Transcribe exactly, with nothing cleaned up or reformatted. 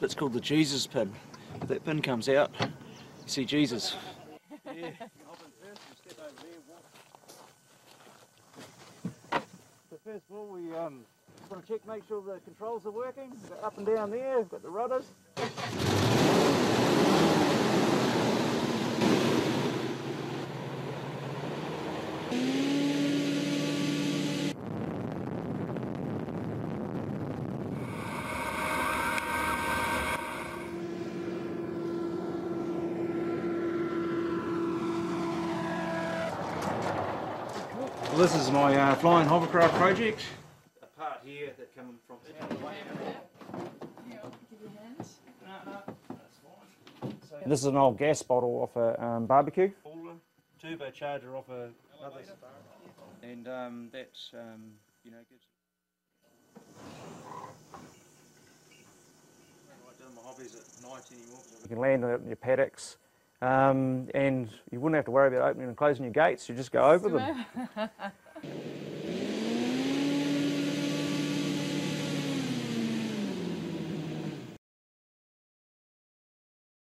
bit's called the Jesus pin. If that pin comes out, you see Jesus. Yeah. So first of all, we um, just want to check, make sure the controls are working. We've got up and down there, we've got the rudders. Well, this is my uh, flying hovercraft project. A part here that comes from. This is an old gas bottle off a um, barbecue. Turbocharger off a other, and um, that's um, you know gives. I don't like doing my hobbies at night anymore. You can land it in your paddocks. Um, and you wouldn't have to worry about opening and closing your gates, you just go over them.